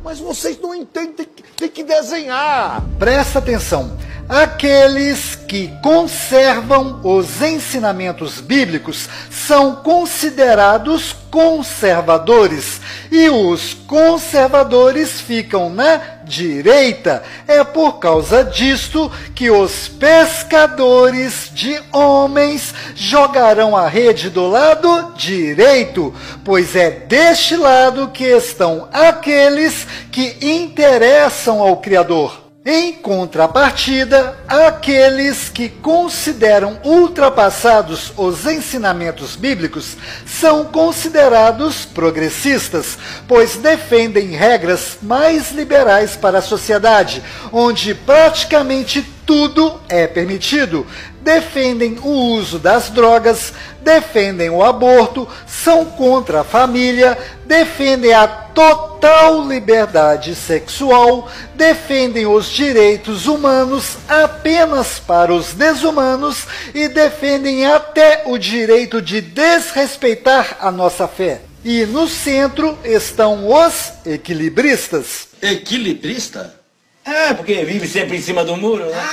Mas vocês não entendem, tem que desenhar. Presta atenção. Aqueles que conservam os ensinamentos bíblicos são considerados conservadores e os conservadores ficam na direita. É por causa disto que os pescadores de homens jogarão a rede do lado direito, pois é deste lado que estão aqueles que interessam ao Criador. Em contrapartida, aqueles que consideram ultrapassados os ensinamentos bíblicos são considerados progressistas, pois defendem regras mais liberais para a sociedade, onde praticamente tudo é permitido. Defendem o uso das drogas, defendem o aborto, são contra a família, defendem a total liberdade sexual, defendem os direitos humanos apenas para os desumanos e defendem até o direito de desrespeitar a nossa fé. E no centro estão os equilibristas. Equilibrista? Ah, porque vive sempre em cima do muro, né?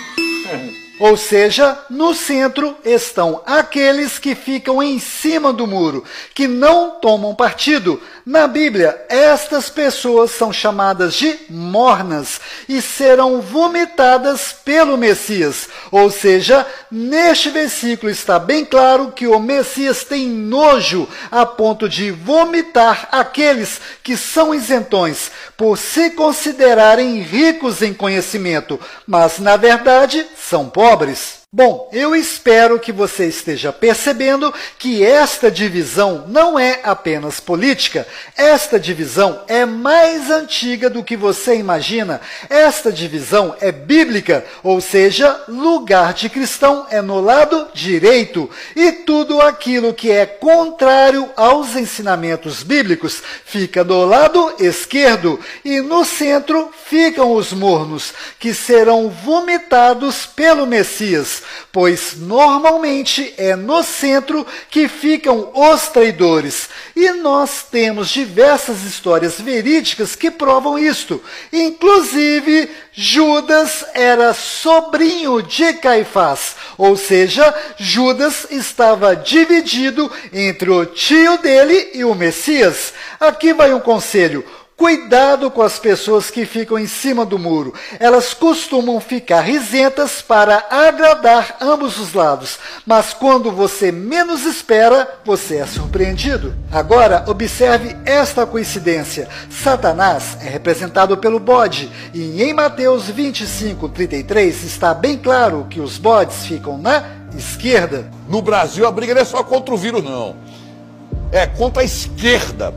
Ou seja, no centro estão aqueles que ficam em cima do muro, que não tomam partido. Na Bíblia, estas pessoas são chamadas de mornas e serão vomitadas pelo Messias. Ou seja, neste versículo está bem claro que o Messias tem nojo a ponto de vomitar aqueles que são isentões, por se considerarem ricos em conhecimento, mas na verdade são pobres. Bom, eu espero que você esteja percebendo que esta divisão não é apenas política. Esta divisão é mais antiga do que você imagina. Esta divisão é bíblica, ou seja, lugar de cristão é no lado direito. E tudo aquilo que é contrário aos ensinamentos bíblicos fica do lado esquerdo. E no centro ficam os mornos, que serão vomitados pelo Messias. Pois normalmente é no centro que ficam os traidores. E nós temos diversas histórias verídicas que provam isto. Inclusive, Judas era sobrinho de Caifás. Ou seja, Judas estava dividido entre o tio dele e o Messias. Aqui vai um conselho. Cuidado com as pessoas que ficam em cima do muro. Elas costumam ficar risentas para agradar ambos os lados. Mas quando você menos espera, você é surpreendido. Agora, observe esta coincidência. Satanás é representado pelo bode. E em Mateus 25:33 está bem claro que os bodes ficam na esquerda. No Brasil, a briga não é só contra o vírus, não. É contra a esquerda.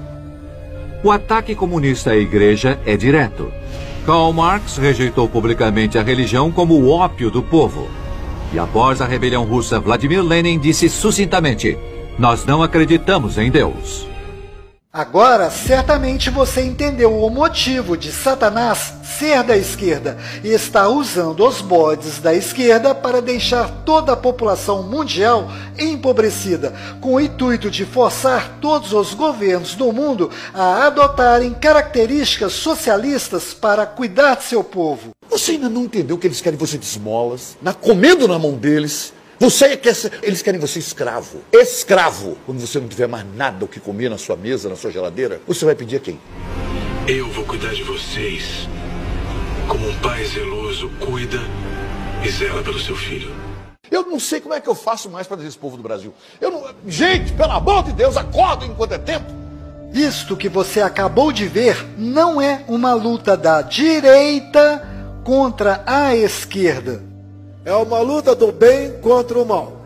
O ataque comunista à igreja é direto. Karl Marx rejeitou publicamente a religião como o ópio do povo. E após a rebelião russa, Vladimir Lenin disse sucintamente: "Nós não acreditamos em Deus." Agora, certamente você entendeu o motivo de Satanás ser da esquerda e está usando os bodes da esquerda para deixar toda a população mundial empobrecida, com o intuito de forçar todos os governos do mundo a adotarem características socialistas para cuidar de seu povo. Você ainda não entendeu que eles querem você de esmolas, comendo na mão deles? Eles querem você escravo. Escravo. Quando você não tiver mais nada o que comer na sua mesa, na sua geladeira, você vai pedir a quem? Eu vou cuidar de vocês, como um pai zeloso cuida e zela pelo seu filho. Eu não sei como é que eu faço mais para dizer esse povo do Brasil. Gente, pelo amor de Deus, acordem enquanto é tempo. Isto que você acabou de ver não é uma luta da direita contra a esquerda. É uma luta do bem contra o mal.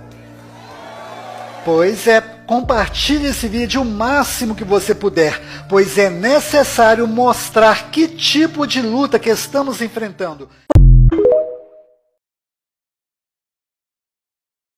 Pois é, compartilhe esse vídeo o máximo que você puder, pois é necessário mostrar que tipo de luta que estamos enfrentando.